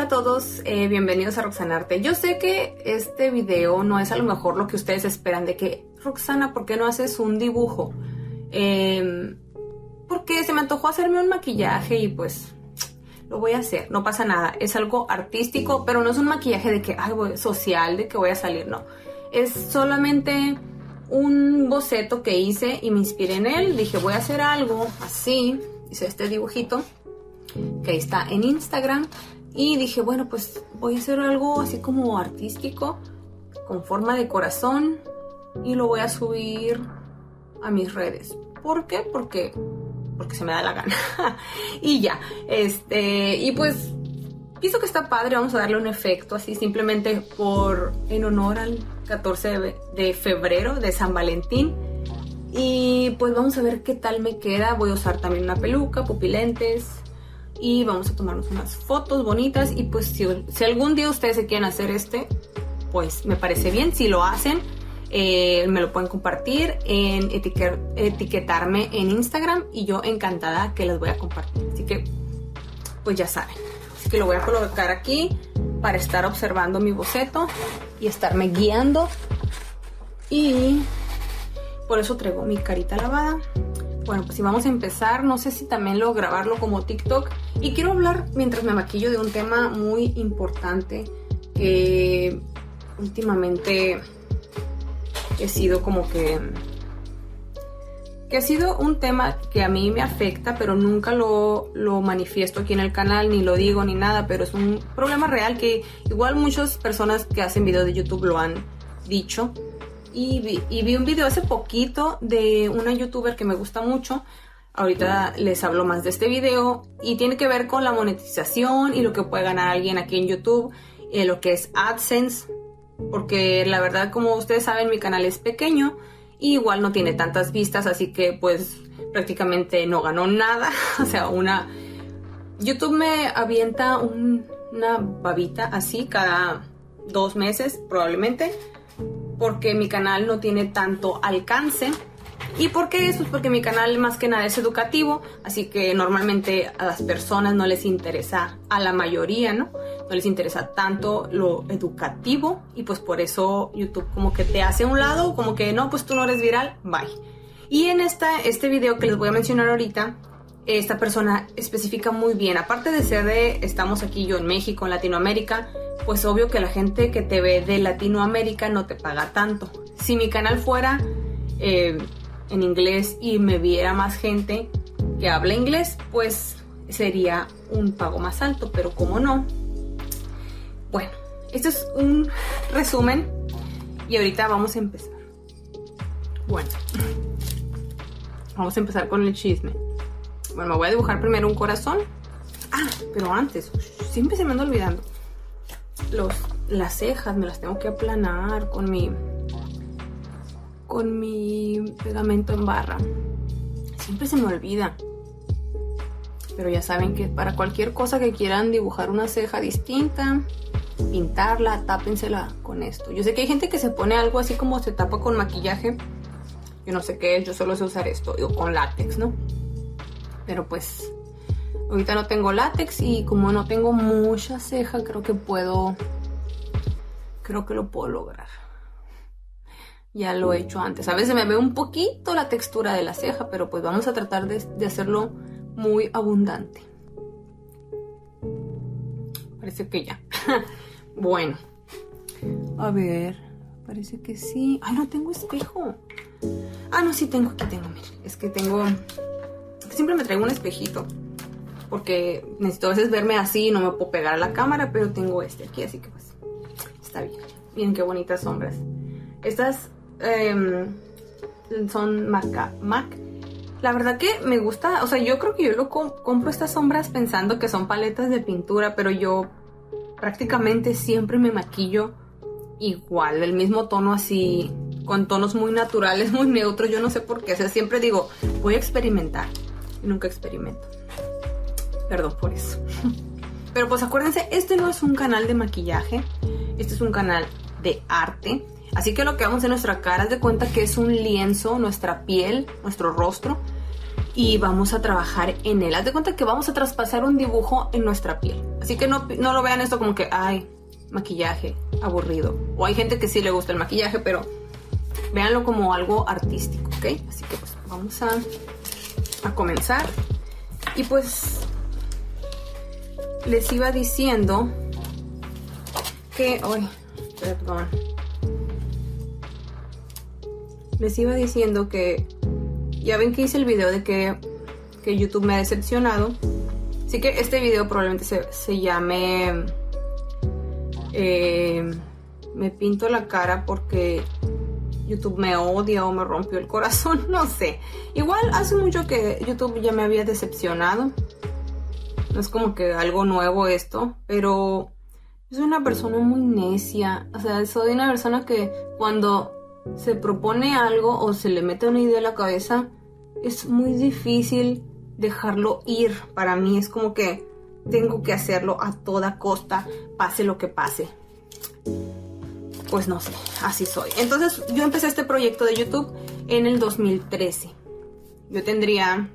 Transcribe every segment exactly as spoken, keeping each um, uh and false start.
a todos, eh, bienvenidos a Roxanarte. Yo sé que este video no es a lo mejor lo que ustedes esperan, de que Roxana, ¿por qué no haces un dibujo? Eh, porque se me antojó hacerme un maquillaje y pues lo voy a hacer, no pasa nada. Es algo artístico, pero no es un maquillaje de que, ay, voy, social, de que voy a salir, no. Es solamente un boceto que hice y me inspiré en él. Dije, voy a hacer algo así. Hice este dibujito que ahí está en Instagram. Y dije, bueno, pues voy a hacer algo así como artístico, con forma de corazón, y lo voy a subir a mis redes. ¿Por qué? Porque, porque se me da la gana. Y ya, este, y pues, pienso que está padre, vamos a darle un efecto así, simplemente por, en honor al catorce de febrero de San Valentín. Y pues vamos a ver qué tal me queda. Voy a usar también una peluca, pupilentes, y vamos a tomarnos unas fotos bonitas. Y pues si, si algún día ustedes se quieren hacer este, pues me parece bien. Si lo hacen, eh, me lo pueden compartir, en etiquet, etiquetarme en Instagram, y yo encantada que les voy a compartir. Así que pues ya saben. Así que lo voy a colocar aquí para estar observando mi boceto y estarme guiando. Y por eso traigo mi carita lavada. Bueno, pues si vamos a empezar, no sé si también lo grabarlo como TikTok. Y quiero hablar mientras me maquillo de un tema muy importante que últimamente he sido como que... que ha sido un tema que a mí me afecta, pero nunca lo, lo manifiesto aquí en el canal, ni lo digo ni nada, pero es un problema real que igual muchas personas que hacen videos de YouTube lo han dicho. Y vi, y vi un video hace poquito de una youtuber que me gusta mucho. Ahorita les hablo más de este video. Y tiene que ver con la monetización y lo que puede ganar alguien aquí en YouTube. Eh, lo que es AdSense. Porque la verdad, como ustedes saben, mi canal es pequeño. Y igual no tiene tantas vistas. Así que pues prácticamente no ganó nada. O sea, una... YouTube me avienta un, una babita así cada dos meses probablemente. Porque mi canal no tiene tanto alcance. ¿Y por qué eso? Pues porque mi canal más que nada es educativo. Así que normalmente a las personas no les interesa, a la mayoría, ¿no? No les interesa tanto lo educativo. Y pues por eso YouTube como que te hace a un lado. Como que no, pues tú no eres viral, bye. Y en esta, este video que les voy a mencionar ahorita, esta persona especifica muy bien. Aparte de ser de, estamos aquí yo en México, en Latinoamérica, pues obvio que la gente que te ve de Latinoamérica no te paga tanto. Si mi canal fuera eh, en inglés y me viera más gente que habla inglés, pues sería un pago más alto, pero como no. Bueno, esto es un resumen y ahorita vamos a empezar. Bueno, vamos a empezar con el chisme. Bueno, me voy a dibujar primero un corazón. Ah, pero antes, siempre se me anda olvidando. Los, las cejas me las tengo que aplanar con mi con mi pegamento en barra. Siempre se me olvida. Pero ya saben que para cualquier cosa que quieran dibujar una ceja distinta, pintarla, tápensela con esto. Yo sé que hay gente que se pone algo así como se tapa con maquillaje. Yo no sé qué es, yo solo sé usar esto, digo, con látex, ¿no? Pero pues ahorita no tengo látex y como no tengo mucha ceja, creo que puedo, creo que lo puedo lograr. Ya lo he hecho antes. A veces me ve un poquito la textura de la ceja, pero pues vamos a tratar de, de hacerlo muy abundante. Parece que ya. Bueno. A ver, parece que sí. Ay, no tengo espejo. Ah, no, sí tengo, aquí tengo, miren. Es que tengo... Siempre me traigo un espejito. Porque necesito a veces verme así y no me puedo pegar a la cámara, pero tengo este aquí, así que pues está bien. Miren qué bonitas sombras. Estas eh, son marca MAC. La verdad que me gusta, o sea, yo creo que yo lo comp compro estas sombras pensando que son paletas de pintura, pero yo prácticamente siempre me maquillo igual, del mismo tono así, con tonos muy naturales, muy neutros. Yo no sé por qué, o sea, siempre digo, voy a experimentar y nunca experimento. Perdón por eso. Pero pues acuérdense, este no es un canal de maquillaje, este es un canal de arte. Así que lo que vamos en nuestra cara es de cuenta que es un lienzo, nuestra piel, nuestro rostro. y vamos a trabajar en él. Haz de cuenta que vamos a traspasar un dibujo en nuestra piel. Así que no, no lo vean esto como que, ay, maquillaje, aburrido. O hay gente que sí le gusta el maquillaje, pero véanlo como algo artístico, ¿ok? Así que pues vamos a, a comenzar. Y pues les iba diciendo que... Ay, perdón. Les iba diciendo que... Ya ven que hice el video de que, que YouTube me ha decepcionado. Así que este video probablemente se, se llame... Eh, me pinto la cara porque YouTube me odia o me rompió el corazón. No sé. Igual hace mucho que YouTube ya me había decepcionado. No es como que algo nuevo esto. Pero soy una persona muy necia. O sea, soy una persona que cuando se propone algo o se le mete una idea a la cabeza, es muy difícil dejarlo ir. Para mí es como que tengo que hacerlo a toda costa, pase lo que pase. Pues no sé, así soy. Entonces yo empecé este proyecto de YouTube en el dos mil trece. Yo tendría...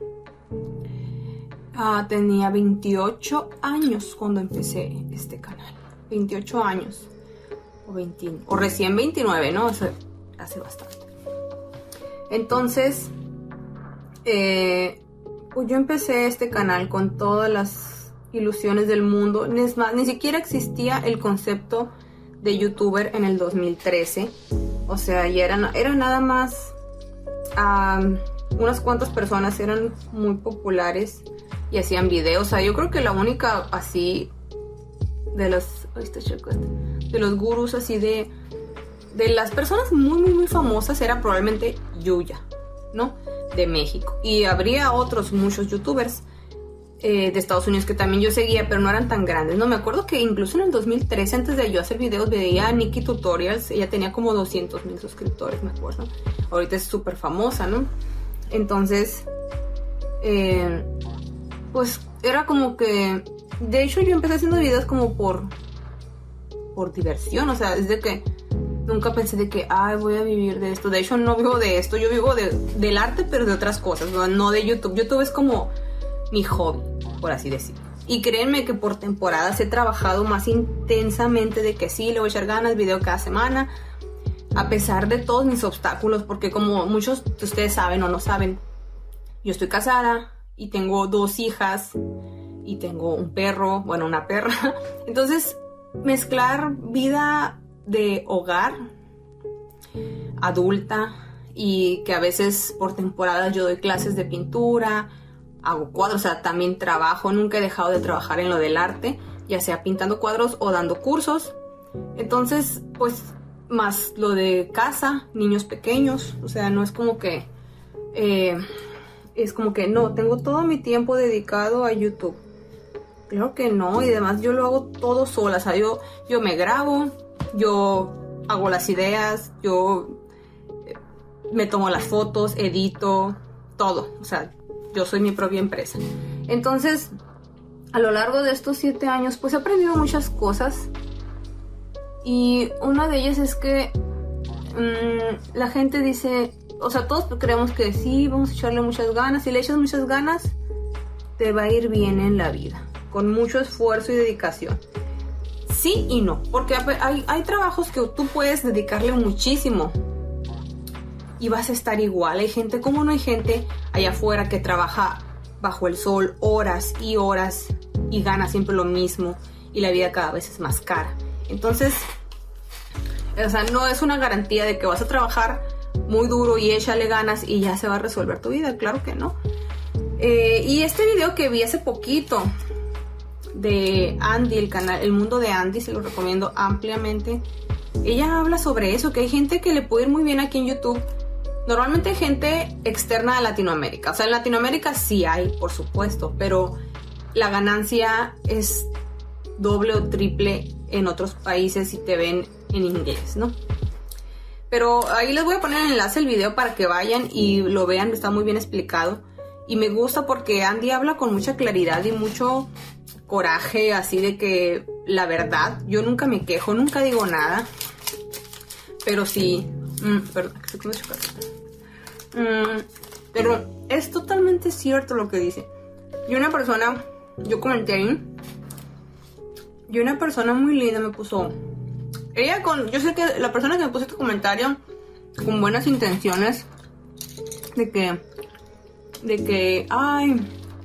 Uh, tenía veintiocho años cuando empecé este canal. veintiocho años. O veintiuno. O recién veintinueve, ¿no? O sea, hace bastante. Entonces... Eh, pues yo empecé este canal con todas las ilusiones del mundo. Es más, ni siquiera existía el concepto de youtuber en el dos mil trece. O sea, ya eran, era nada más um, unas cuantas personas eran muy populares y hacían videos. O sea, yo creo que la única así de los de los gurús así de de las personas muy muy muy famosas era probablemente Yuya, ¿no? De México. Y habría otros muchos youtubers eh, de Estados Unidos que también yo seguía, pero no eran tan grandes. No, me acuerdo que incluso en el dos mil trece, antes de yo hacer videos, veía a Nikki Tutorials. Ella tenía como doscientos mil suscriptores, me acuerdo. Ahorita es súper famosa, ¿no? Entonces, eh, pues era como que... De hecho, yo empecé haciendo videos como por... por diversión, o sea, es de que... Nunca pensé de que, ay, voy a vivir de esto. De hecho, no vivo de esto. Yo vivo de, del arte, pero de otras cosas, ¿no? No de YouTube. YouTube es como mi hobby, por así decirlo. Y créanme que por temporadas he trabajado más intensamente de que sí, le voy a echar ganas, video cada semana. A pesar de todos mis obstáculos, porque como muchos de ustedes saben o no saben, yo estoy casada y tengo dos hijas y tengo un perro, bueno, una perra. Entonces, mezclar vida de hogar, adulta, y que a veces por temporadas yo doy clases de pintura, hago cuadros, o sea, también trabajo, nunca he dejado de trabajar en lo del arte, ya sea pintando cuadros o dando cursos. Entonces, pues, más lo de casa, niños pequeños, o sea, no es como que, eh, es como que no, tengo todo mi tiempo dedicado a YouTube. Claro que no, y además yo lo hago todo sola, o sea, yo, yo me grabo, yo hago las ideas, yo me tomo las fotos, edito, todo. O sea, yo soy mi propia empresa. Entonces, a lo largo de estos siete años, pues he aprendido muchas cosas. Y una de ellas es que mmm, la gente dice, o sea, todos creemos que sí, vamos a echarle muchas ganas. Si le echas muchas ganas, te va a ir bien en la vida, con mucho esfuerzo y dedicación. Sí y no, porque hay, hay trabajos que tú puedes dedicarle muchísimo y vas a estar igual. Hay gente, como no hay gente allá afuera que trabaja bajo el sol horas y horas y gana siempre lo mismo y la vida cada vez es más cara. Entonces, o sea, no es una garantía de que vas a trabajar muy duro y échale ganas y ya se va a resolver tu vida, claro que no. Eh, y este video que vi hace poquito de Andy, el canal El Mundo de Andy, se lo recomiendo ampliamente. Ella habla sobre eso, que hay gente que le puede ir muy bien aquí en YouTube. Normalmente hay gente externa a Latinoamérica. O sea, en Latinoamérica sí hay, por supuesto, pero la ganancia es doble o triple en otros países si te ven en inglés, ¿no? Pero ahí les voy a poner el enlace al video para que vayan y lo vean, está muy bien explicado. Y me gusta porque Andy habla con mucha claridad y mucho coraje, así de que la verdad, yo nunca me quejo, nunca digo nada. Pero sí, mmm, perdón, que se come chocolate. Mm, pero es totalmente cierto lo que dice. Y una persona, yo comenté ahí, y una persona muy linda me puso, ella con, yo sé que la persona que me puso este comentario con buenas intenciones, de que, de que, ay,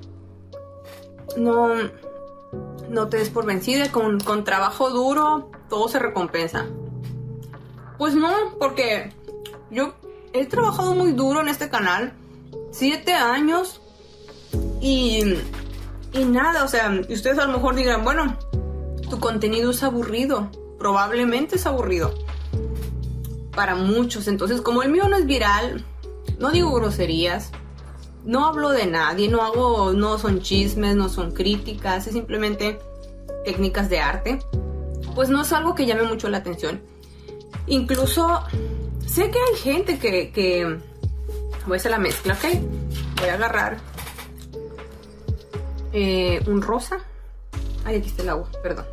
no, no te des por vencida, con, con trabajo duro todo se recompensa. Pues no, porque yo he trabajado muy duro en este canal, siete años, y, y nada, o sea, y ustedes a lo mejor dirán, bueno, tu contenido es aburrido, probablemente es aburrido para muchos. Entonces, como el mío no es viral, no digo groserías, no hablo de nadie, no hago, no son chismes, no son críticas, es simplemente técnicas de arte, pues no es algo que llame mucho la atención. Incluso sé que hay gente que, que voy a hacer la mezcla, ¿ok? Voy a agarrar eh, un rosa. Ay, aquí está el agua, perdón.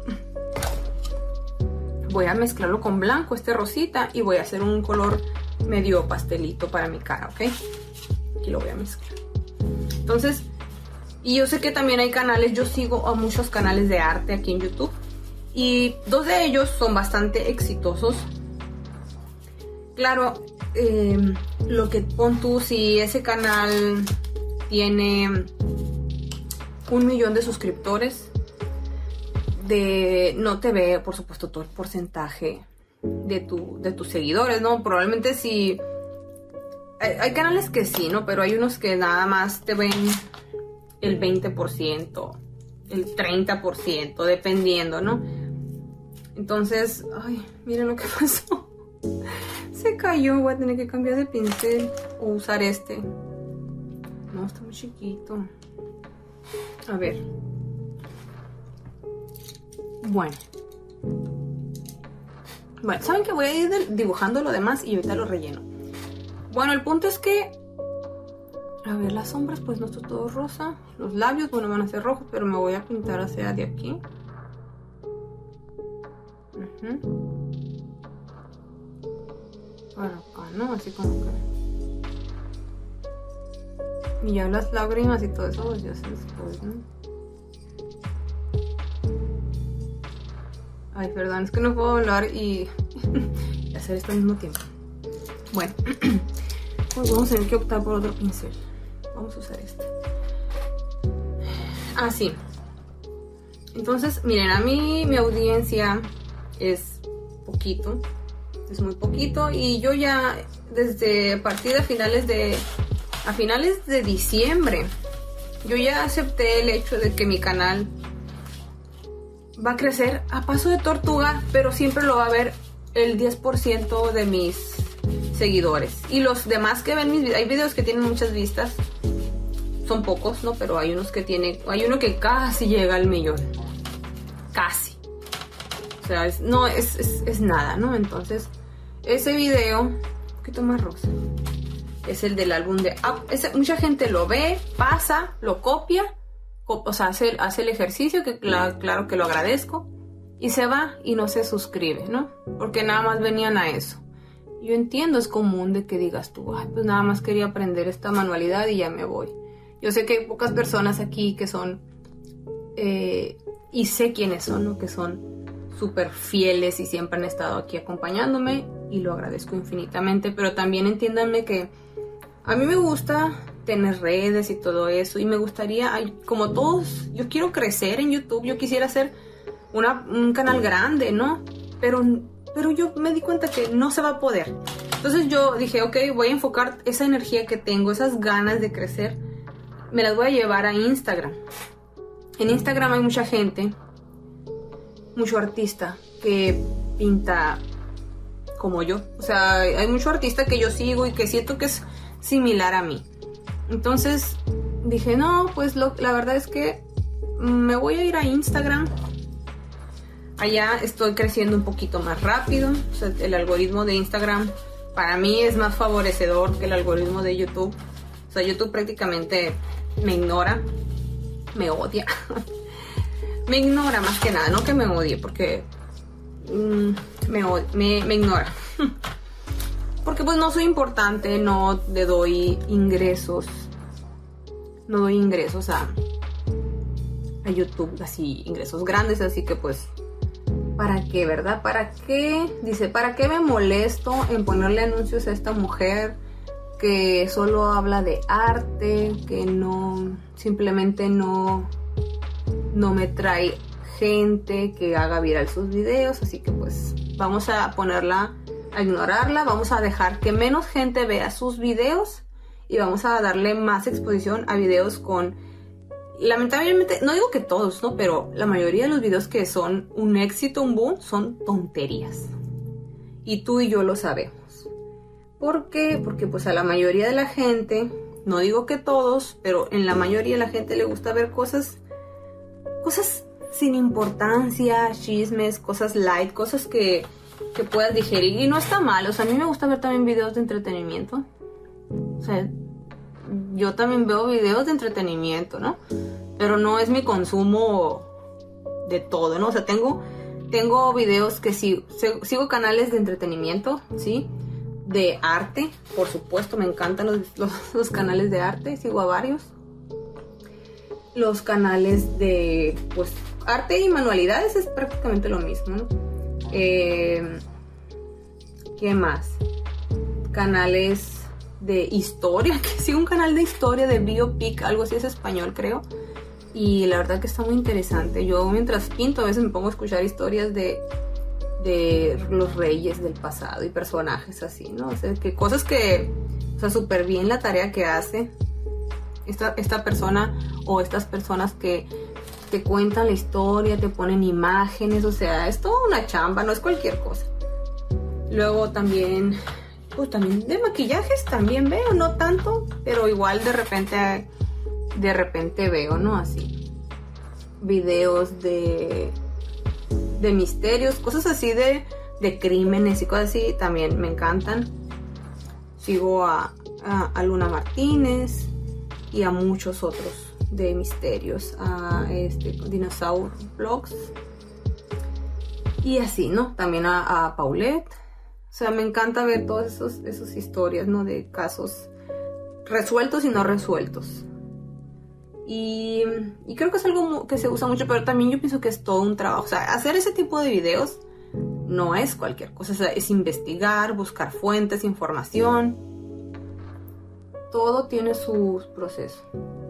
Voy a mezclarlo con blanco, este rosita, y voy a hacer un color medio pastelito para mi cara, ¿ok? Aquí lo voy a mezclar. Entonces, y yo sé que también hay canales, yo sigo a muchos canales de arte aquí en YouTube, y dos de ellos son bastante exitosos. Claro, eh, lo que pon tú, si ese canal tiene un millón de suscriptores, de, no te ve, por supuesto, todo el porcentaje de, tu, de tus seguidores, ¿no? Probablemente sí, hay, hay canales que sí, ¿no? Pero hay unos que nada más te ven el veinte por ciento, el treinta por ciento, dependiendo, ¿no? Entonces, ay, miren lo que pasó. Se cayó, voy a tener que cambiar de pincel o usar este. No, está muy chiquito. A ver. Bueno. Bueno, saben que voy a ir dibujando lo demás y ahorita lo relleno. Bueno, el punto es que, a ver, las sombras, pues no está todo rosa. Los labios, bueno, van a ser rojos, pero me voy a pintar hacia de aquí. Uh-huh. Para acá, ¿no? Así como que... Y ya las lágrimas y todo eso, pues ya se después, ¿no? Ay, perdón, es que no puedo hablar y hacer esto al mismo tiempo. Bueno, pues vamos a tener que optar por otro pincel. Vamos a usar este. Ah, sí. Entonces, miren, a mí mi audiencia es poquito. Es muy poquito. Y yo ya desde a partir de finales de... A finales de diciembre, yo ya acepté el hecho de que mi canal va a crecer a paso de tortuga, pero siempre lo va a ver el diez por ciento de mis seguidores. Y los demás que ven mis videos, hay videos que tienen muchas vistas, son pocos, ¿no? Pero hay unos que tienen, hay uno que casi llega al millón. Casi. O sea, es, no, es, es, es nada, ¿no? Entonces, ese video, un poquito más rosa, es el del álbum de Up. Ese, mucha gente lo ve, pasa, lo copia, o sea, hace, hace el ejercicio, que la, claro que lo agradezco, y se va y no se suscribe, ¿no? Porque nada más venían a eso. Yo entiendo, es común de que digas tú, ay, pues nada más quería aprender esta manualidad y ya me voy. Yo sé que hay pocas personas aquí que son, eh, y sé quiénes son, ¿no? Que son súper fieles y siempre han estado aquí acompañándome, y lo agradezco infinitamente, pero también entiéndanme que a mí me gusta tener redes y todo eso, y me gustaría, como todos, yo quiero crecer en YouTube, yo quisiera hacer una, un canal grande, ¿no? Pero, pero yo me di cuenta que no se va a poder. Entonces yo dije, ok, voy a enfocar esa energía que tengo, esas ganas de crecer, me las voy a llevar a Instagram. En Instagram hay mucha gente, mucho artista que pinta como yo. O sea, hay mucho artista que yo sigo y que siento que es similar a mí. Entonces dije, no, pues lo, la verdad es que me voy a ir a Instagram. Allá estoy creciendo un poquito más rápido. O sea, el algoritmo de Instagram para mí es más favorecedor que el algoritmo de YouTube. O sea, YouTube prácticamente me ignora, me odia. Me ignora más que nada, no que me odie, porque mmm, me, me, me ignora. Porque pues no soy importante, no le doy ingresos no doy ingresos a, a YouTube, así ingresos grandes, así que pues ¿para qué, verdad? ¿Para qué? Dice, ¿para qué me molesto en ponerle anuncios a esta mujer que solo habla de arte, que no, simplemente no, no me trae gente que haga viral sus videos? Así que pues vamos a ponerla, a ignorarla, vamos a dejar que menos gente vea sus videos y vamos a darle más exposición a videos con, lamentablemente, no digo que todos, ¿no? Pero la mayoría de los videos que son un éxito, un boom, son tonterías. Y tú y yo lo sabemos. ¿Por qué? Porque pues a la mayoría de la gente, no digo que todos, pero en la mayoría de la gente le gusta ver cosas, cosas sin importancia, chismes, cosas light, cosas que, que puedas digerir. Y no está mal, o sea, a mí me gusta ver también videos de entretenimiento. O sea, yo también veo videos de entretenimiento, ¿no? Pero no es mi consumo de todo, ¿no? O sea, tengo, tengo videos que sí, sigo canales de entretenimiento, ¿sí? De arte, por supuesto, me encantan los, los, los canales de arte, sigo a varios. Los canales de, pues, arte y manualidades es prácticamente lo mismo, ¿no? Eh, ¿Qué más? Canales de historia, que sí, un canal de historia, de biopic, algo así, es español creo, y la verdad que está muy interesante. Yo mientras pinto a veces me pongo a escuchar historias de, de los reyes del pasado y personajes así, ¿no? O sea, que cosas que, o sea, súper bien la tarea que hace esta, esta persona o estas personas que te cuentan la historia, te ponen imágenes, o sea, es toda una chamba, no es cualquier cosa. Luego también... pues también de maquillajes también veo, no tanto, pero igual de repente de repente veo, ¿no? Así videos de de misterios, cosas así de, de crímenes y cosas así, también me encantan. Sigo a, a, a Luna Martínez y a muchos otros de misterios, a este Dinosaur Vlogs y así, ¿no? También a, a Paulette. O sea, me encanta ver todas esos, esas historias, ¿no? De casos resueltos y no resueltos. Y, y creo que es algo que se usa mucho, pero también yo pienso que es todo un trabajo. O sea, hacer ese tipo de videos no es cualquier cosa. O sea, es investigar, buscar fuentes, información. Todo tiene su proceso.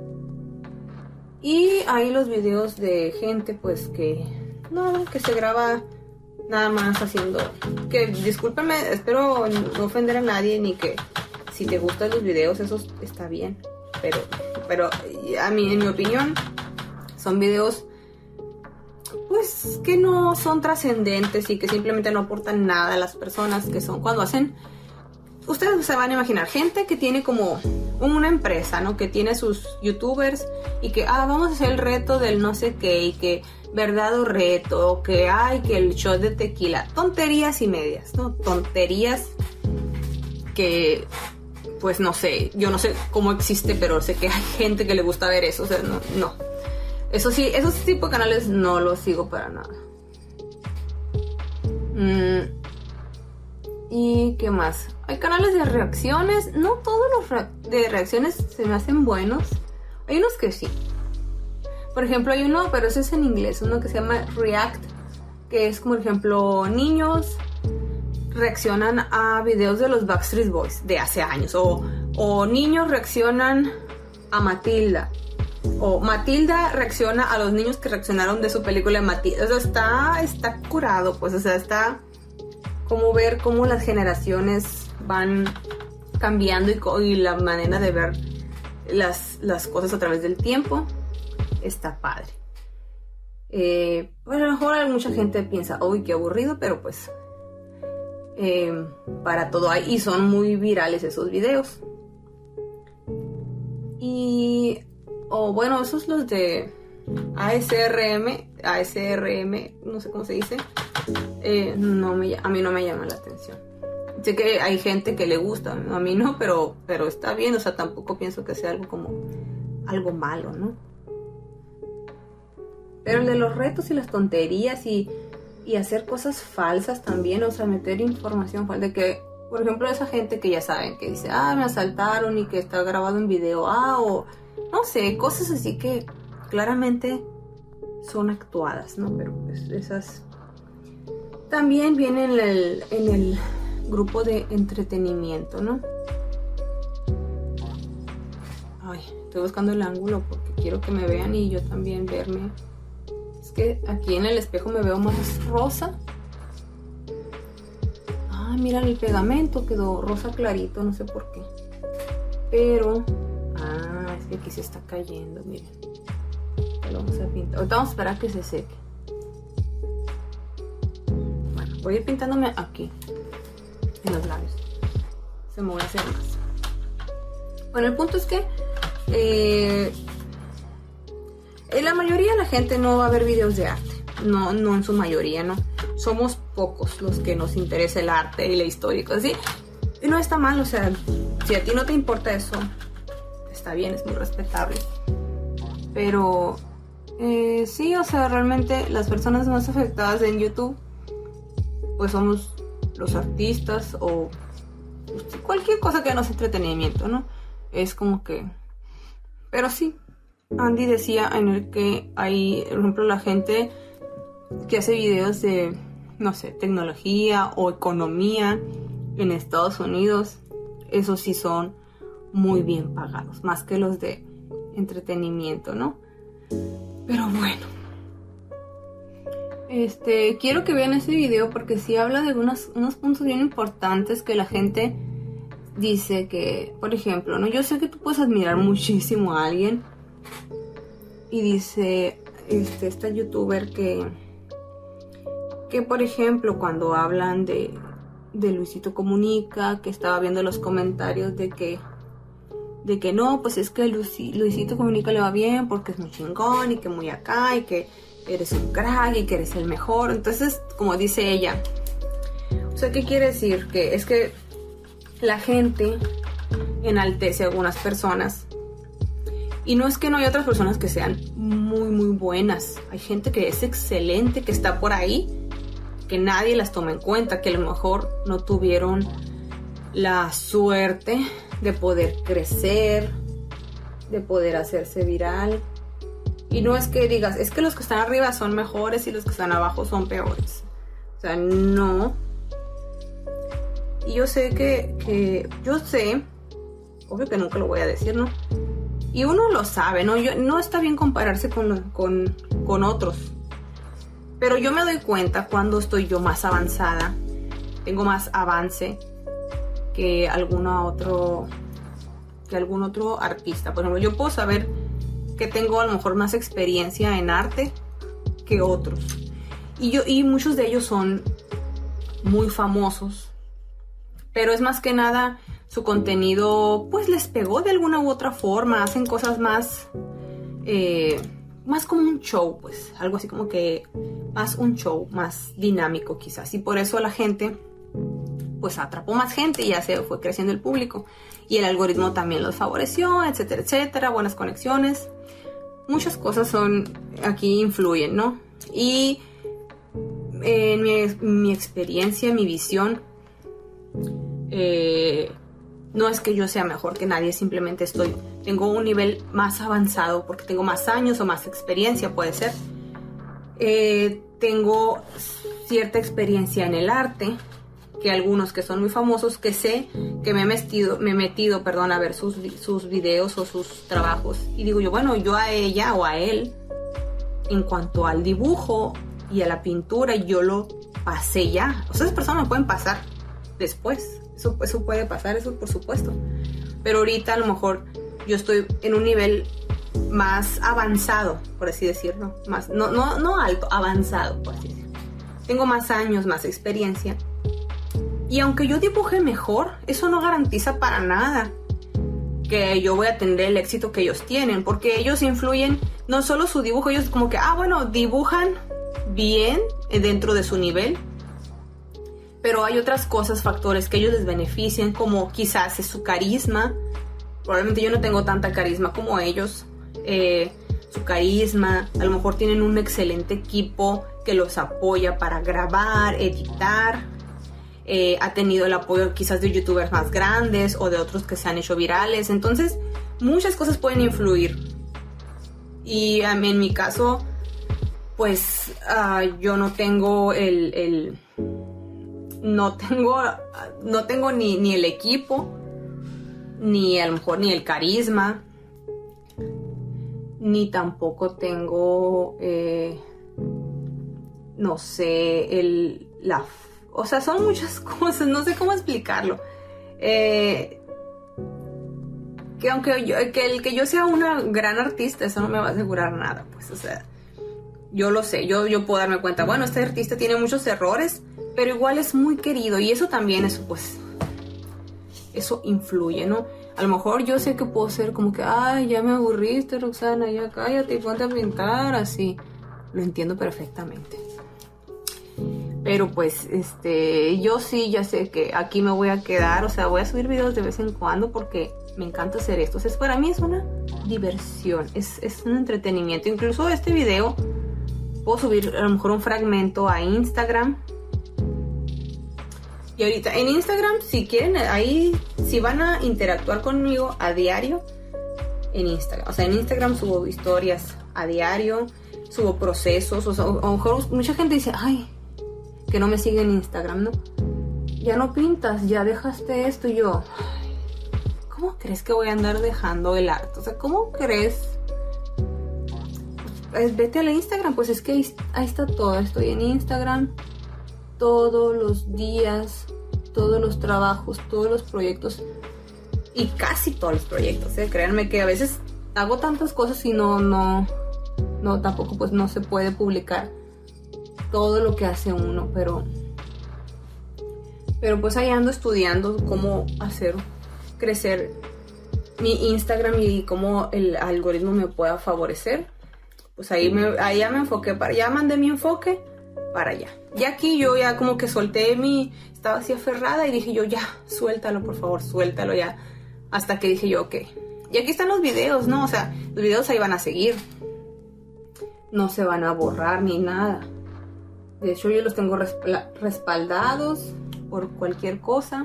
Y hay los videos de gente, pues, que... no, que se graba... nada más haciendo, que discúlpame, espero no ofender a nadie, ni que si te gustan los videos eso está bien, pero, pero a mí, en mi opinión, son videos pues que no son trascendentes y que simplemente no aportan nada a las personas, que son cuando hacen, ustedes se van a imaginar gente que tiene como una empresa, ¿no? Que tiene sus youtubers y que, ah, vamos a hacer el reto del no sé qué y que verdad o reto, que hay que el shot de tequila, tonterías y medias, ¿no? Tonterías que, pues no sé, yo no sé cómo existe, pero sé que hay gente que le gusta ver eso, o sea, no, no. Eso sí, esos tipos de canales no los sigo para nada. Mm. ¿Y qué más? Hay canales de reacciones, no todos los re de reacciones se me hacen buenos, hay unos que sí. Por ejemplo, hay uno, pero ese es en inglés, uno que se llama React, que es como, por ejemplo, niños reaccionan a videos de los Backstreet Boys de hace años, o, o niños reaccionan a Matilda, o Matilda reacciona a los niños que reaccionaron de su película de Matilda. O sea, está, está curado, pues, o sea, está como ver cómo las generaciones van cambiando y, y la manera de ver las, las cosas a través del tiempo. Está padre. Eh, bueno, a lo mejor mucha gente piensa, uy, qué aburrido, pero pues eh, para todo hay, y son muy virales esos videos. Y, o oh, bueno, esos los de A S R M, A S R M, no sé cómo se dice, eh, no me, a mí no me llama la atención. Sé que hay gente que le gusta, a mí no, pero, pero está bien, o sea, tampoco pienso que sea algo como algo malo, ¿no? Pero el de los retos y las tonterías y, y hacer cosas falsas también, o sea, meter información falsa, de que, por ejemplo, esa gente que ya saben, que dice, ah, me asaltaron y que está grabado en video, ah, o no sé, cosas así que claramente son actuadas, ¿no? Pero pues esas también vienen en el, en el grupo de entretenimiento, ¿no? Ay, estoy buscando el ángulo porque quiero que me vean y yo también verme. Es que aquí en el espejo me veo más rosa. Ah, mira, el pegamento quedó rosa clarito, no sé por qué. Pero, ah, es que aquí se está cayendo, miren. Lo vamos a pintar. Ahorita vamos a esperar a que se seque. Bueno, voy a ir pintándome aquí, en los labios. Se me voy a hacer más. Bueno, el punto es que eh, en la mayoría de la gente no va a ver videos de arte. No, no en su mayoría, ¿no? Somos pocos los que nos interesa el arte y la historia y cosas así. Y no está mal, o sea, si a ti no te importa eso, está bien, es muy respetable. Pero eh, sí, o sea, realmente las personas más afectadas en YouTube, pues somos los artistas o cualquier cosa que no sea entretenimiento, ¿no? Es como que... Pero sí, Andy decía en el que hay, por ejemplo, la gente que hace videos de, no sé, tecnología o economía en Estados Unidos, esos sí son muy bien pagados, más que los de entretenimiento, ¿no? Pero bueno, este, quiero que vean ese video porque sí habla de unos, unos puntos bien importantes que la gente dice que, por ejemplo, ¿no? Yo sé que tú puedes admirar muchísimo a alguien y dice este, esta youtuber que que por ejemplo cuando hablan de, de Luisito Comunica, que estaba viendo los comentarios de que de que no, pues es que Luisi, Luisito Comunica le va bien porque es muy chingón y que muy acá y que eres un crack y que eres el mejor. Entonces, como dice ella, o sea, ¿qué quiere decir? Que es que la gente enaltece a algunas personas. Y no es que no hay otras personas que sean muy, muy buenas. Hay gente que es excelente, que está por ahí, que nadie las toma en cuenta, que a lo mejor no tuvieron la suerte de poder crecer, de poder hacerse viral. Y no es que digas, es que los que están arriba son mejores y los que están abajo son peores. O sea, no. Y yo sé que, que yo sé, obvio que nunca lo voy a decir, ¿no? Y uno lo sabe, ¿no? Yo, no está bien compararse con, con, con otros. Pero yo me doy cuenta cuando estoy yo más avanzada, tengo más avance que alguna otro, que algún otro artista. Por ejemplo, yo puedo saber que tengo a lo mejor más experiencia en arte que otros. Y, yo, y muchos de ellos son muy famosos. Pero es más que nada su contenido, pues les pegó de alguna u otra forma. Hacen cosas más, eh, más como un show, pues. Algo así como que más un show, más dinámico quizás. Y por eso la gente, pues atrapó más gente y ya se fue creciendo el público. Y el algoritmo también los favoreció, etcétera, etcétera. Buenas conexiones. Muchas cosas son, aquí influyen, ¿no? Y en mi, mi experiencia, mi visión, eh, no es que yo sea mejor que nadie, simplemente estoy, tengo un nivel más avanzado porque tengo más años o más experiencia, puede ser. Eh, tengo cierta experiencia en el arte, que algunos que son muy famosos, que sé que me he metido, me he metido, perdón, a ver sus, sus videos o sus trabajos. Y digo yo, bueno, yo a ella o a él, en cuanto al dibujo y a la pintura, yo lo pasé ya. O sea, esas personas me pueden pasar después. Eso, eso puede pasar, eso por supuesto. Pero ahorita a lo mejor yo estoy en un nivel más avanzado, por así decirlo. Más, no, no, no alto, avanzado, por así decirlo. Tengo más años, más experiencia. Y aunque yo dibuje mejor, eso no garantiza para nada que yo voy a tener el éxito que ellos tienen. Porque ellos influyen, no solo su dibujo, ellos como que, ah, bueno, dibujan bien dentro de su nivel. Pero hay otras cosas, factores que ellos les benefician, como quizás es su carisma. Probablemente yo no tengo tanta carisma como ellos. Eh, su carisma, a lo mejor tienen un excelente equipo que los apoya para grabar, editar. Eh, ha tenido el apoyo quizás de youtubers más grandes o de otros que se han hecho virales. Entonces muchas cosas pueden influir. Y um, en mi caso, pues uh, yo no tengo el, el no tengo no tengo ni, ni el equipo, ni a lo mejor ni el carisma, ni tampoco tengo eh, no sé el la o sea, son muchas cosas, no sé cómo explicarlo. Eh, que aunque yo, que el que yo sea una gran artista, eso no me va a asegurar nada, pues, o sea, yo lo sé, yo, yo puedo darme cuenta, bueno, este artista tiene muchos errores, pero igual es muy querido, y eso también, eso pues, eso influye, ¿no? A lo mejor yo sé que puedo ser como que, ay, ya me aburriste, Roxana, ya cállate y ponte a pintar, así, lo entiendo perfectamente. Pero pues, este, yo sí ya sé que aquí me voy a quedar, o sea, voy a subir videos de vez en cuando porque me encanta hacer esto. O sea, para mí es una diversión, es, es un entretenimiento. Incluso este video puedo subir a lo mejor un fragmento a Instagram. Y ahorita en Instagram, si quieren, ahí, si van a interactuar conmigo a diario, en Instagram. O sea, en Instagram subo historias a diario, subo procesos. O sea, a lo mejor mucha gente dice, ay, que no me sigue en Instagram, ¿no? Ya no pintas, ya dejaste esto. Y yo, ¿cómo crees que voy a andar dejando el arte? O sea, ¿cómo crees? Pues vete a la Instagram, pues es que ahí, ahí está todo. Estoy en Instagram todos los días, todos los trabajos, todos los proyectos y casi todos los proyectos, ¿eh? Créanme que a veces hago tantas cosas y no, no, no, tampoco pues no se puede publicar todo lo que hace uno, pero pero pues ahí ando estudiando cómo hacer crecer mi Instagram y cómo el algoritmo me pueda favorecer. Pues ahí, me, ahí ya me enfoqué, para, ya mandé mi enfoque para allá. Y aquí yo ya como que solté mi, estaba así aferrada y dije yo, ya, suéltalo por favor, suéltalo ya. Hasta que dije yo, ok. Y aquí están los videos, ¿no? O sea, los videos ahí van a seguir. No se van a borrar ni nada. De hecho, yo los tengo respaldados por cualquier cosa.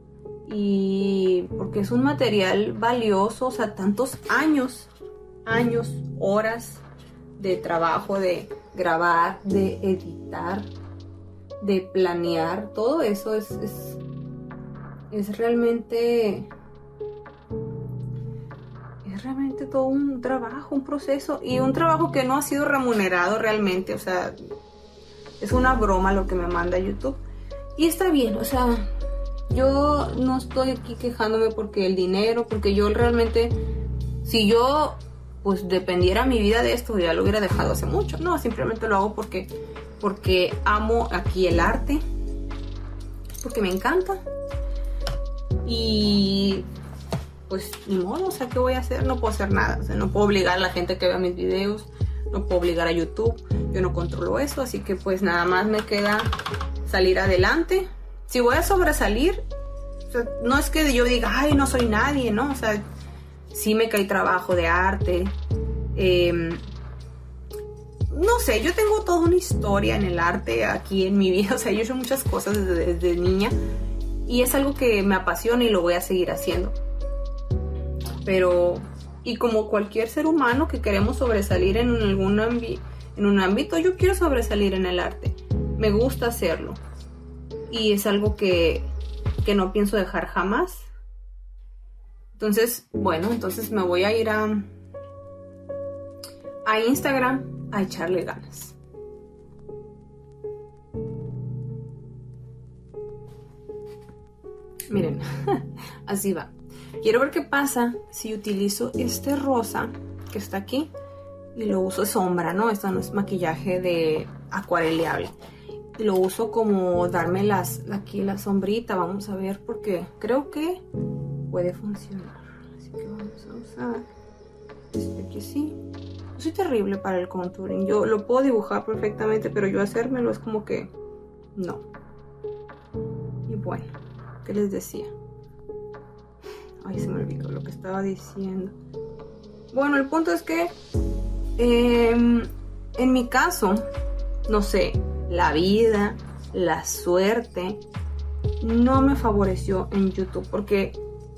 Y porque es un material valioso, o sea, tantos años, años, horas de trabajo, de grabar, de editar, de planear. Todo eso es, es, es realmente... Es realmente todo un trabajo, un proceso. Y un trabajo que no ha sido remunerado realmente, o sea... Es una broma lo que me manda YouTube. Y está bien, o sea, yo no estoy aquí quejándome porque el dinero, porque yo realmente, si yo pues dependiera mi vida de esto, ya lo hubiera dejado hace mucho. No, simplemente lo hago porque, porque amo aquí el arte, porque me encanta. Y pues ni modo, o sea, ¿qué voy a hacer? No puedo hacer nada, o sea, no puedo obligar a la gente que vea mis videos. No puedo obligar a YouTube, yo no controlo eso, así que pues nada más me queda salir adelante. Si voy a sobresalir, o sea, no es que yo diga, ay, no soy nadie, ¿no? O sea, sí me cae trabajo de arte. Eh, no sé, yo tengo toda una historia en el arte aquí en mi vida, o sea, yo he hecho muchas cosas desde, desde niña y es algo que me apasiona y lo voy a seguir haciendo. Pero... Y como cualquier ser humano que queremos sobresalir en algún ámbito, en un ámbito, yo quiero sobresalir en el arte. Me gusta hacerlo. Y es algo que, que no pienso dejar jamás. Entonces, bueno, entonces me voy a ir a, a Instagram a echarle ganas. Miren, así va. Quiero ver qué pasa si utilizo este rosa que está aquí y lo uso de sombra, ¿no? Esto no es maquillaje de acuareleable. Lo uso como darme las, aquí la sombrita, vamos a ver, porque creo que puede funcionar. Así que vamos a usar este aquí sí. No soy terrible para el contouring. Yo lo puedo dibujar perfectamente, pero yo hacérmelo es como que no. Y bueno, ¿qué les decía? Ay, se me olvidó lo que estaba diciendo. Bueno, el punto es que eh, en mi caso, no sé, la vida, la suerte no me favoreció en YouTube porque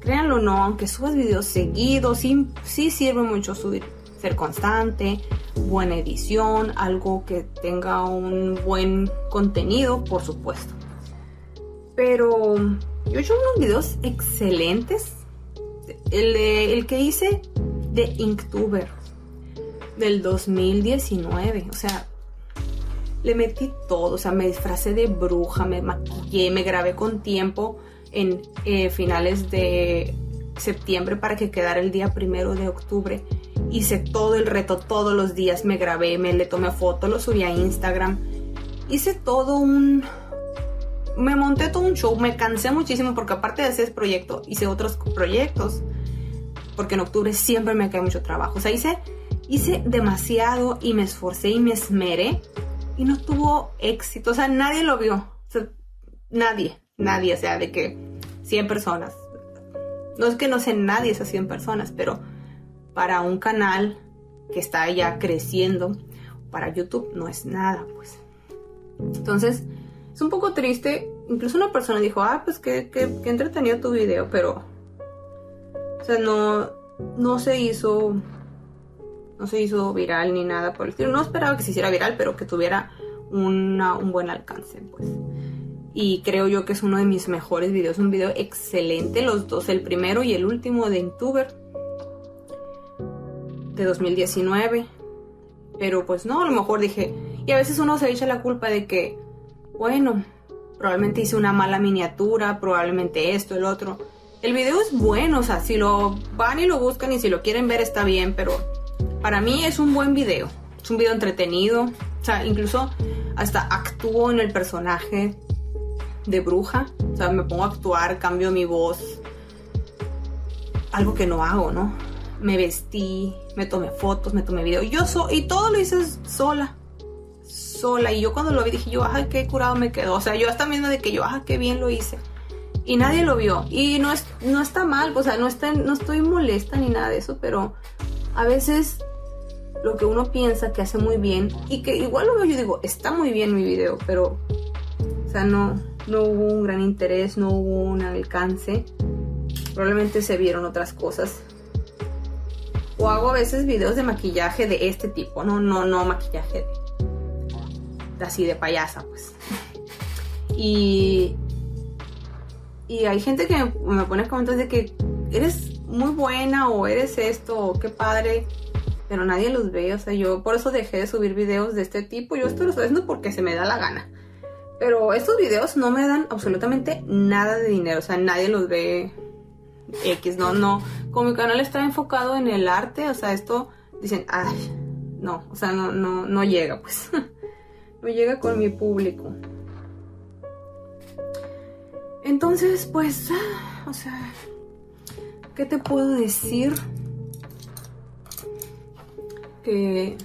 créanlo o no, aunque subas videos seguidos, sí, sí sirve mucho subir, ser constante, buena edición, algo que tenga un buen contenido, por supuesto. Pero yo he hecho unos videos excelentes. El, el que hice de Inktuber del dos mil diecinueve, o sea, le metí todo, o sea, me disfracé de bruja, me maquillé, me grabé con tiempo en eh, finales de septiembre para que quedara el día primero de octubre. Hice todo el reto todos los días, me grabé, me le tomé fotos, lo subí a Instagram. Hice todo un... Me monté todo un show, me cansé muchísimo porque aparte de hacer ese proyecto, hice otros proyectos. Porque en octubre siempre me cae mucho trabajo. O sea, hice, hice demasiado y me esforcé y me esmeré. Y no tuvo éxito, o sea, nadie lo vio, o sea, nadie, nadie, o sea, de que cien personas, no es que no sé nadie esas cien personas, pero para un canal que está ya creciendo, para YouTube no es nada, pues. Entonces, es un poco triste, incluso una persona dijo, ah, pues qué, qué, qué entretenido tu video, pero, o sea, no, no se hizo... No se hizo viral ni nada por el estilo. No esperaba que se hiciera viral, pero que tuviera una, un buen alcance, pues. Y creo yo que es uno de mis mejores videos. Un video excelente, los dos, el primero y el último de Inktuber de dos mil diecinueve. Pero pues no, a lo mejor dije... Y a veces uno se echa la culpa de que, bueno, probablemente hice una mala miniatura, probablemente esto, el otro. El video es bueno, o sea, si lo van y lo buscan y si lo quieren ver está bien, pero... Para mí es un buen video, es un video entretenido, o sea, incluso hasta actúo en el personaje de bruja, o sea, me pongo a actuar, cambio mi voz, algo que no hago, ¿no? Me vestí, me tomé fotos, me tomé video, yo so y todo lo hice sola, sola, y yo cuando lo vi dije yo, ay, qué curado me quedó, o sea, yo hasta mismo de que yo, ay, qué bien lo hice, y nadie lo vio, y no, es, no está mal, o sea, no, está, no estoy molesta ni nada de eso, pero a veces... Lo que uno piensa que hace muy bien y que igual lo veo, yo digo, está muy bien mi video, pero o sea, no, no hubo un gran interés, no hubo un alcance. Probablemente se vieron otras cosas. O hago a veces videos de maquillaje de este tipo, no, no, no maquillaje de, de así de payasa, pues. Y, y hay gente que me, me pone comentarios de que eres muy buena o eres esto, o qué padre. Pero nadie los ve, o sea, yo por eso dejé de subir videos de este tipo. Yo esto lo estoy haciendo porque se me da la gana. Pero estos videos no me dan absolutamente nada de dinero, o sea, nadie los ve X, no, no. Como mi canal está enfocado en el arte, o sea, esto, dicen, ay, no, o sea, no, no, no llega, pues. No llega con mi público. Entonces, pues, o sea, ¿qué te puedo decir? Que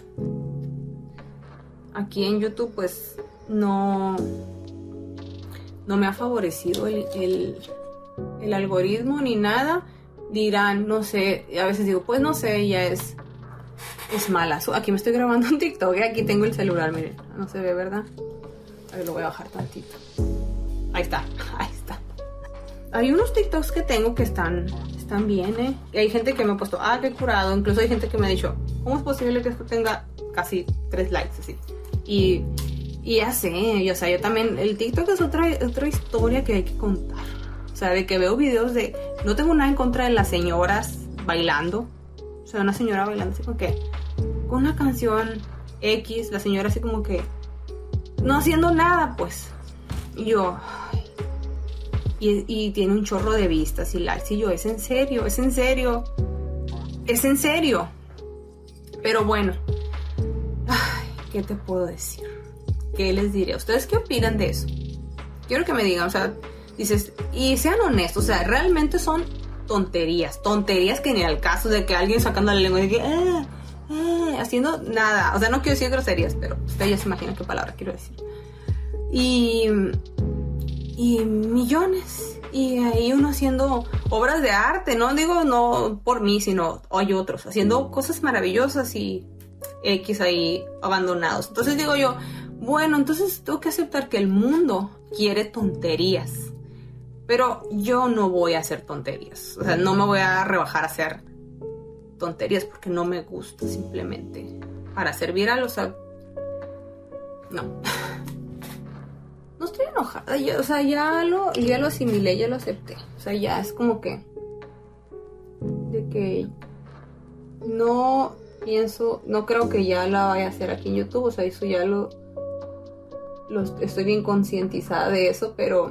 aquí en YouTube pues no no me ha favorecido el, el, el algoritmo ni nada. Dirán, no sé, a veces digo, pues no sé, ya es es mala. Aquí me estoy grabando un TikTok y aquí tengo el celular, miren, no se ve, ¿verdad? A ver, lo voy a bajar tantito. Ahí está, ahí está. Hay unos TikToks que tengo que están están bien, ¿eh? Y hay gente que me ha puesto, ah, qué curado. Incluso hay gente que me ha dicho, ¿cómo es posible que esto tenga casi tres likes así? Y, y ya sé, o sea, yo también, el TikTok es otra, otra historia que hay que contar. O sea, de que veo videos de, no tengo nada en contra de las señoras bailando. O sea, una señora bailando así como que, con una canción X, la señora así como que, no haciendo nada, pues. Y yo... Y, y tiene un chorro de vistas y likes. Y yo, es en serio, es en serio. Es en serio. Pero bueno. Ay, ¿qué te puedo decir? ¿Qué les diré? ¿Ustedes qué opinan de eso? Quiero que me digan, o sea, dices, y sean honestos, o sea, realmente son tonterías. Tonterías que ni al caso de que alguien sacando la lengua y de que, eh, eh, haciendo nada. O sea, no quiero decir groserías, pero ustedes ya se imaginan qué palabra quiero decir. Y... Y millones. Y ahí uno haciendo obras de arte. No digo no por mí, sino hay otros. Haciendo cosas maravillosas y X ahí abandonados. Entonces digo yo, bueno, entonces tengo que aceptar que el mundo quiere tonterías. Pero yo no voy a hacer tonterías. O sea, no me voy a rebajar a hacer tonterías porque no me gusta simplemente. Para ser viral, o sea, no. No estoy enojada. Ya, o sea, ya lo, ya lo asimilé, ya lo acepté. O sea, ya es como que... De que no pienso, no creo que ya la vaya a hacer aquí en YouTube. O sea, eso ya lo... lo estoy bien concientizada de eso, pero...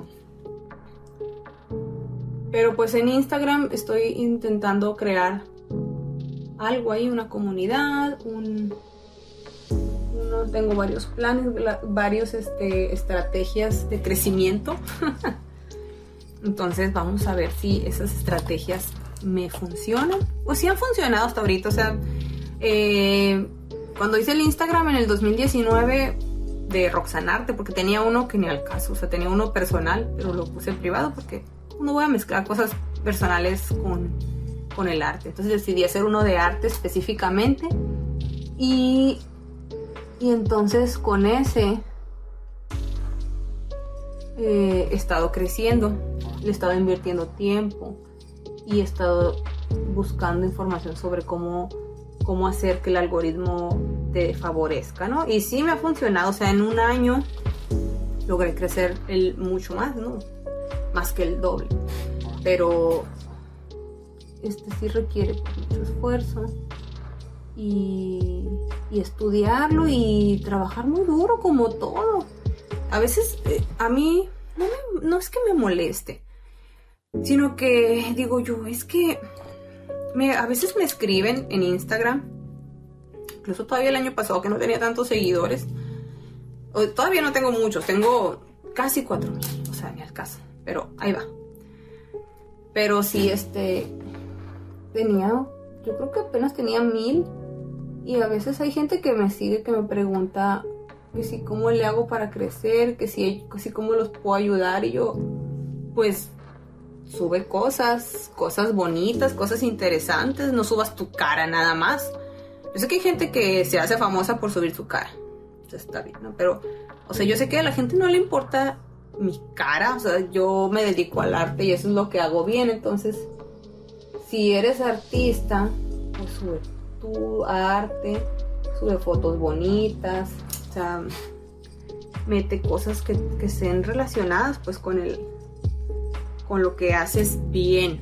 Pero pues en Instagram estoy intentando crear algo ahí, una comunidad, un... Uno, tengo varios planes, varios este, estrategias de crecimiento. Entonces vamos a ver si esas estrategias me funcionan. Pues sí han funcionado hasta ahorita. O sea, eh, cuando hice el Instagram en el dos mil diecinueve de Roxanarte, porque tenía uno que ni al caso, o sea, tenía uno personal, pero lo puse privado porque no voy a mezclar cosas personales con, con el arte. Entonces decidí hacer uno de arte específicamente. Y, y entonces con ese eh, he estado creciendo, le he estado invirtiendo tiempo y he estado buscando información sobre cómo, cómo hacer que el algoritmo te favorezca, ¿no? Y sí me ha funcionado. O sea, en un año logré crecer el, mucho más, ¿no? Más que el doble. Pero este sí requiere mucho esfuerzo y, y estudiarlo y trabajar muy duro como todo. A veces eh, a mí no, me, no es que me moleste, sino que digo yo, es que me, a veces me escriben en Instagram, incluso todavía el año pasado que no tenía tantos seguidores, o, todavía no tengo muchos, tengo casi cuatro mil, o sea, ni al caso, pero ahí va. Pero sí, este, tenía, yo creo que apenas tenía mil, y a veces hay gente que me sigue, que me pregunta que si cómo le hago para crecer, que si, que si cómo los puedo ayudar, y yo, pues, sube cosas, cosas bonitas, cosas interesantes, no subas tu cara nada más. Yo sé que hay gente que se hace famosa por subir su cara, o sea, está bien, ¿no? Pero, o sea, yo sé que a la gente no le importa mi cara, o sea, yo me dedico al arte y eso es lo que hago bien. Entonces, si eres artista, pues sube tu arte, sube fotos bonitas, o sea, mete cosas que, que sean relacionadas pues con el con lo que haces bien.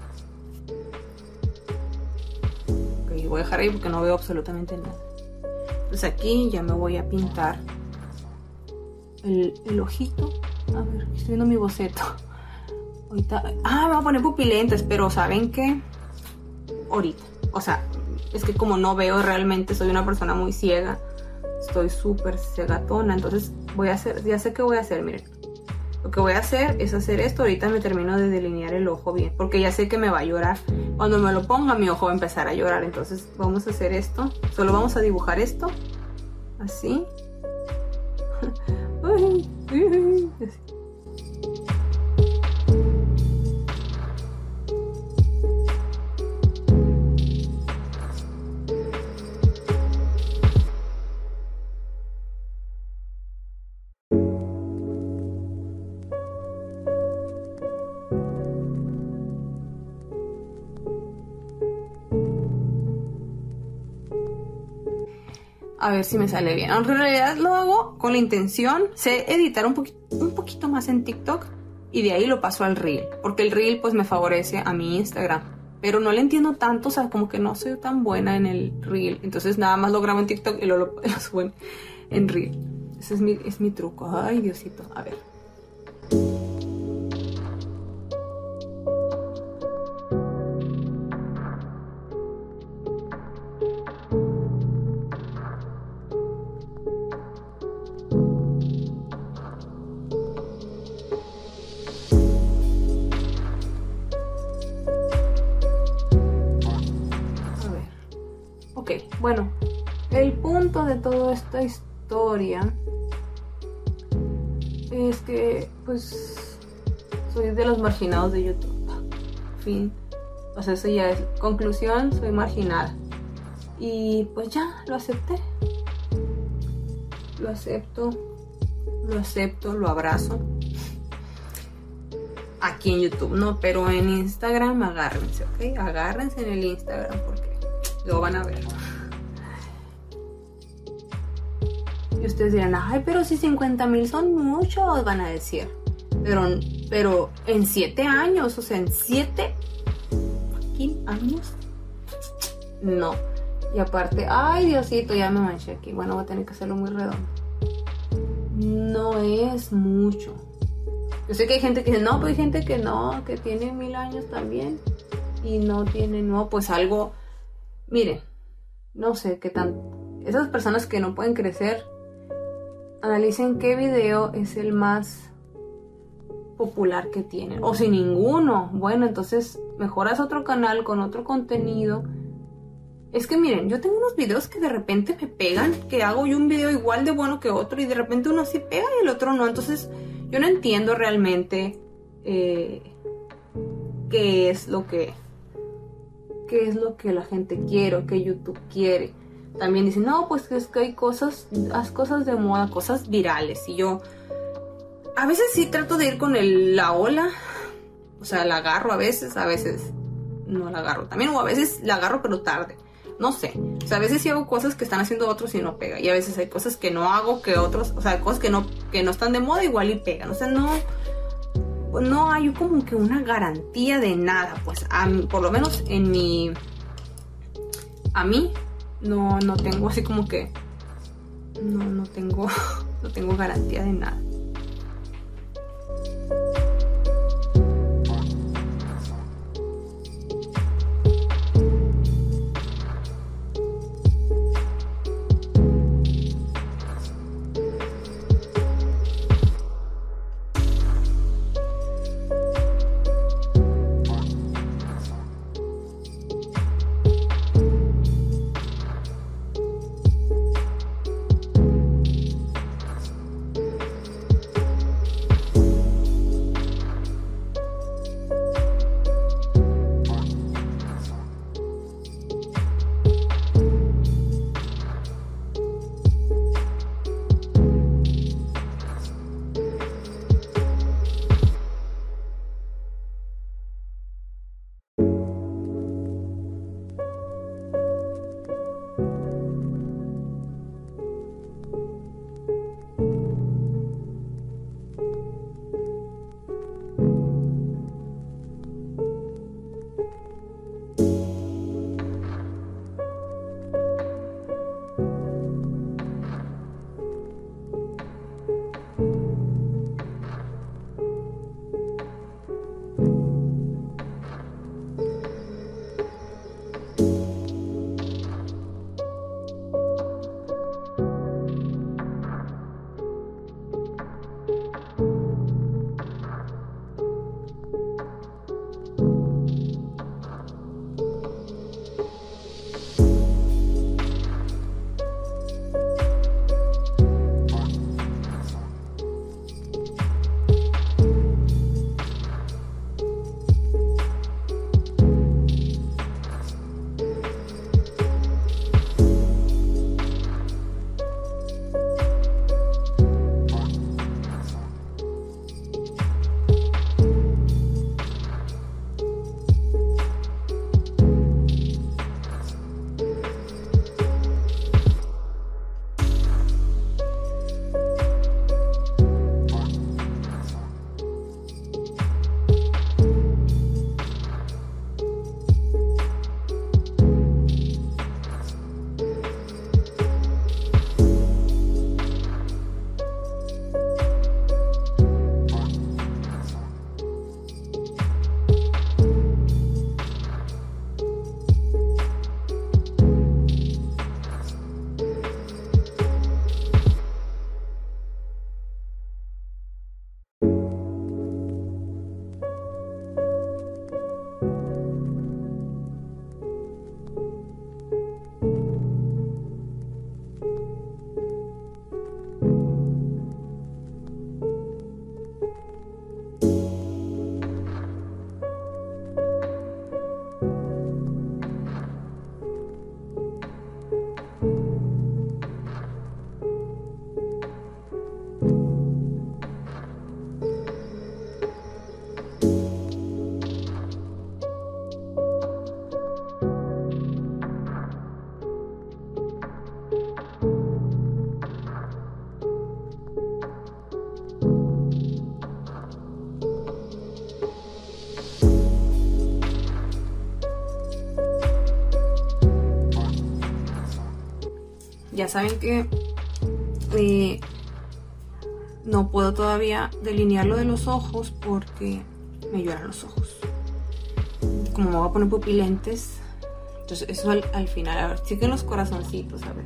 Ok, voy a dejar ahí porque no veo absolutamente nada. Entonces aquí ya me voy a pintar el, el ojito. A ver, estoy viendo mi boceto. Ahorita, ah, me voy a poner pupilentes, pero ¿saben qué? Ahorita, o sea, es que como no veo realmente, soy una persona muy ciega, estoy súper cegatona, entonces voy a hacer, ya sé qué voy a hacer, miren. Lo que voy a hacer es hacer esto, ahorita me termino de delinear el ojo bien, porque ya sé que me va a llorar. Cuando me lo ponga, mi ojo va a empezar a llorar, entonces vamos a hacer esto, solo vamos a dibujar esto, así. Ay, ay, así. A ver si me sale bien. En realidad lo hago con la intención. Sé editar un, poqu un poquito más en TikTok y de ahí lo paso al Reel. Porque el Reel pues me favorece a mi Instagram. Pero no le entiendo tanto, o sea, como que no soy tan buena en el Reel. Entonces nada más lo grabo en TikTok y lo, lo, lo subo en, en Reel. Ese es mi, es mi truco. Ay, Diosito. A ver. Bueno, el punto de toda esta historia es que, pues, soy de los marginados de YouTube. Fin. O sea, eso ya es conclusión, soy marginada. Y pues ya, lo acepté. Lo acepto, lo acepto, lo abrazo. aquí en YouTube, ¿no? Pero en Instagram agárrense, ¿ok? Agárrense en el Instagram porque lo van a ver. Y ustedes dirán, ay, pero si cincuenta mil son muchos, van a decir. Pero, pero en siete años, o sea, en siete años, no. Y aparte, ay, Diosito, ya me manché aquí. Bueno, voy a tener que hacerlo muy redondo. No es mucho. Yo sé que hay gente que dice, no, pues hay gente que no, que tiene mil años también. Y no tiene, no, pues algo. Miren, no sé qué tan. Esas personas que no pueden crecer, analicen qué video es el más popular que tienen. O si ninguno. Bueno, entonces mejoras otro canal con otro contenido. Es que miren, yo tengo unos videos que de repente me pegan, que hago yo un video igual de bueno que otro y de repente uno sí pega y el otro no. Entonces yo no entiendo realmente eh, qué es lo que qué es lo que la gente quiere o qué YouTube quiere. También dicen, no, pues es que hay cosas, haz cosas de moda, cosas virales. Y yo a veces sí trato de ir con el, la ola, o sea, la agarro a veces, a veces no la agarro también, o a veces la agarro pero tarde. No sé, o sea, a veces sí hago cosas que están haciendo otros y no pega. Y a veces hay cosas que no hago que otros, o sea, cosas que no, que no están de moda igual y pegan. O sea, no, no hay como que una garantía de nada. Pues a mí, por lo menos en mi, a mí no, no tengo así como que, no, no tengo, no tengo garantía de nada. Ya saben que eh, no puedo todavía delinear lo de los ojos porque me lloran los ojos. Como me voy a poner pupilentes, entonces eso al, al final, a ver, siguen los corazoncitos, a ver.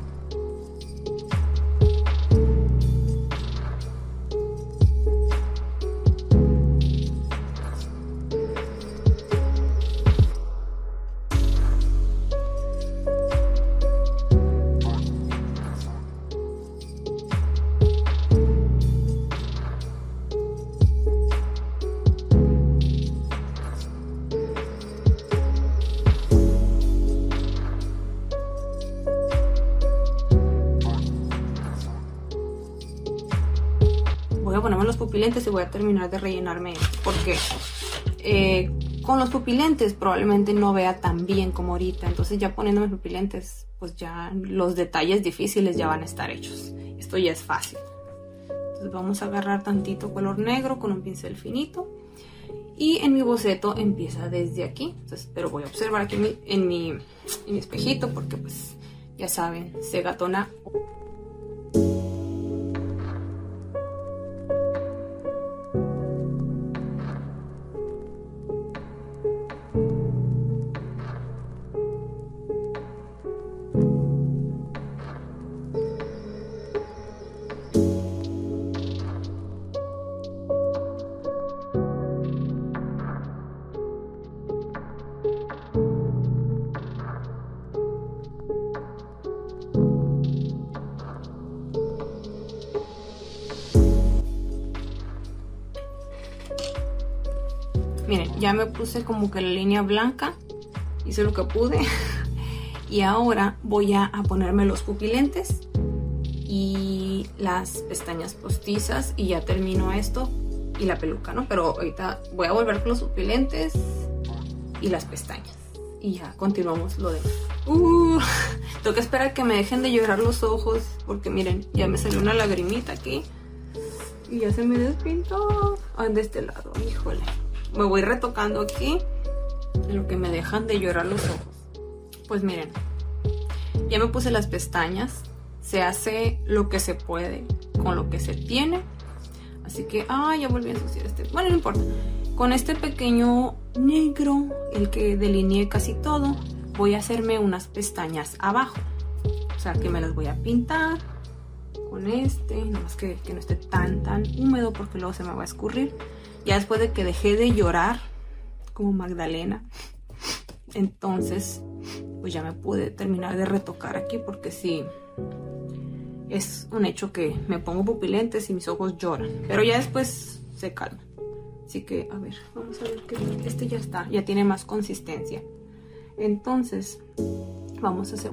Voy a ponerme los pupilentes y voy a terminar de rellenarme porque eh, con los pupilentes probablemente no vea tan bien como ahorita. Entonces ya poniéndome pupilentes, pues ya los detalles difíciles ya van a estar hechos. Esto ya es fácil. Entonces vamos a agarrar tantito color negro con un pincel finito. Y en mi boceto empieza desde aquí. Entonces, pero voy a observar aquí en mi, en mi, en mi espejito porque pues ya saben, se gatona. Miren, ya me puse como que la línea blanca, hice lo que pude y ahora voy a, a ponerme los pupilentes y las pestañas postizas y ya termino esto y la peluca, ¿no? Pero ahorita voy a volver con los pupilentes y las pestañas y ya continuamos lo demás. Uh, tengo que esperar que me dejen de llorar los ojos porque miren, ya me salió una lagrimita aquí y ya se me despintó. Ah, de este lado, híjole. Me voy retocando aquí en lo que me dejan de llorar los ojos. Pues miren, ya me puse las pestañas. Se hace lo que se puede con lo que se tiene. Así que, ah, ya volví a ensuciar este. Bueno, no importa. Con este pequeño negro, el que delineé casi todo, voy a hacerme unas pestañas abajo. O sea, que me las voy a pintar con este. Nada más que, que no esté tan, tan húmedo porque luego se me va a escurrir. Ya después de que dejé de llorar como Magdalena, entonces pues ya me pude terminar de retocar aquí porque sí, es un hecho que me pongo pupilentes y mis ojos lloran, pero ya después se calman. Así que, a ver, vamos a ver que este ya está, ya tiene más consistencia. Entonces, vamos a hacer...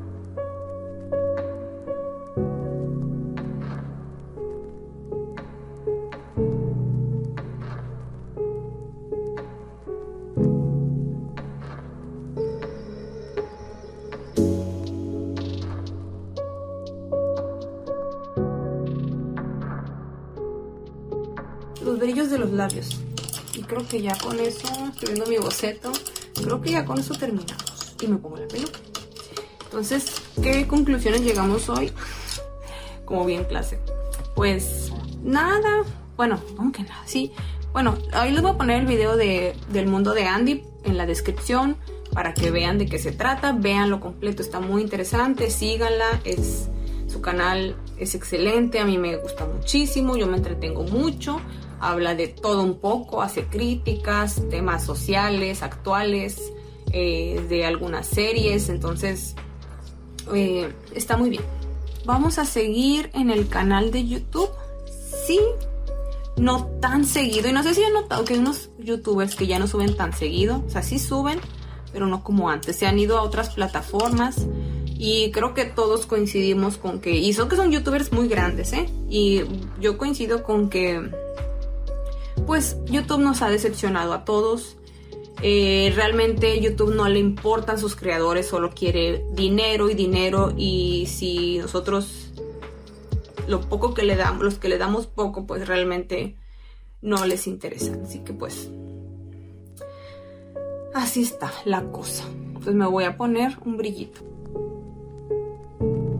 los brillos de los labios y creo que ya con eso, estoy viendo mi boceto, creo que ya con eso terminamos y me pongo la peluca. Entonces, ¿qué conclusiones llegamos hoy? Como bien clase, pues nada, bueno, ¿cómo que nada? Sí, bueno, ahí les voy a poner el video de, del mundo de Andy en la descripción para que vean de qué se trata, vean lo completo, está muy interesante, síganla, es, su canal es excelente, a mí me gusta muchísimo, yo me entretengo mucho. Habla de todo un poco, hace críticas, temas sociales, actuales, eh, de algunas series, entonces eh, está muy bien. Vamos a seguir en el canal de YouTube, sí, no tan seguido, y no sé si han notado que hay unos youtubers que ya no suben tan seguido, o sea, sí suben, pero no como antes, se han ido a otras plataformas. Y creo que todos coincidimos con que, y son que son youtubers muy grandes, ¿eh? Y yo coincido con que pues YouTube nos ha decepcionado a todos. Eh, realmente YouTube no le importan sus creadores, solo quiere dinero y dinero, y si nosotros lo poco que le damos, los que le damos poco, pues realmente no les interesa. Así que pues así está la cosa. Pues me voy a poner un brillito.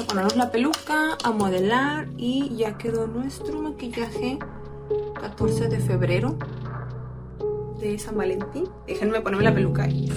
ponernos la peluca, a modelar y ya quedó nuestro maquillaje catorce de febrero de San Valentín. Déjenme ponerme la peluca ahí.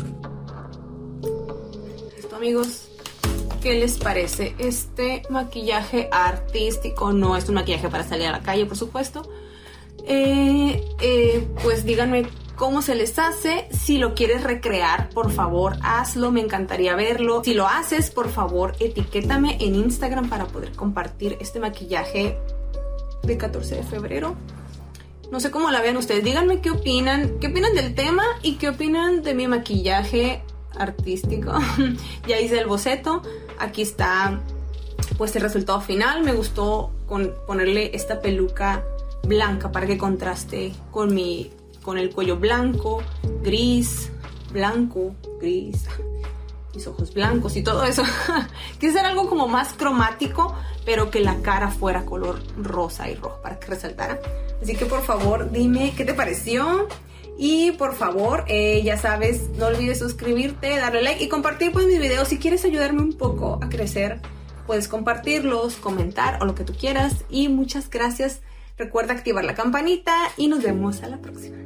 Listo, amigos. ¿Qué les parece este maquillaje artístico? No es un maquillaje para salir a la calle, por supuesto. Eh, eh, pues díganme cómo se les hace. Si lo quieres recrear, por favor, hazlo. Me encantaría verlo. Si lo haces, por favor, etiquétame en Instagram para poder compartir este maquillaje de catorce de febrero. No sé cómo la vean ustedes. Díganme qué opinan. ¿Qué opinan del tema? Y qué opinan de mi maquillaje artístico. Ya hice el boceto. Aquí está pues el resultado final. Me gustó con ponerle esta peluca blanca para que contraste con mi con el cuello blanco, gris, blanco, gris, mis ojos blancos y todo eso. Quise hacer algo como más cromático, pero que la cara fuera color rosa y rojo para que resaltara. Así que por favor dime qué te pareció. Y por favor, eh, ya sabes, no olvides suscribirte, darle like y compartir pues mis videos. Si quieres ayudarme un poco a crecer, puedes compartirlos, comentar o lo que tú quieras. Y muchas gracias. Recuerda activar la campanita y nos vemos a la próxima.